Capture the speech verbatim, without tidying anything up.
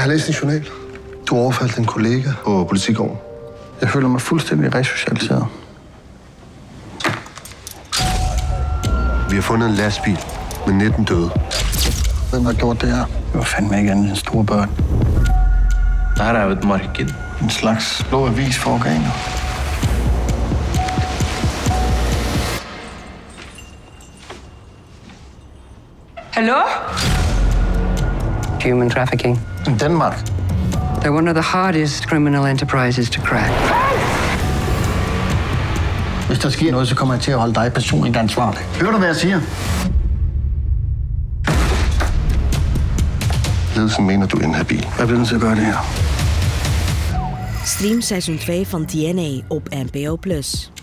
har læst en journal. Du overfaldt en kollega på Politigården. Jeg føler mig fuldstændig resocialiseret. Vi har fundet en lastbil med nitten døde. Hvem har gjort det her? Det var fandme ikke andet end store børn. Det her er jo et marked. En slags blå avis for organer. Hallo? Human trafficking. I Danmark. They're one of the hardest criminal enterprises to crack. Hvis der sker noget, så kommer jeg til at holde dig personligt ansvarlig. Hører du, hvad jeg siger? Ledelsen mener, du er inhabil. Jeg bliver nødt til at gøre det her. Stream seizoen twee van D N A op N P O plus.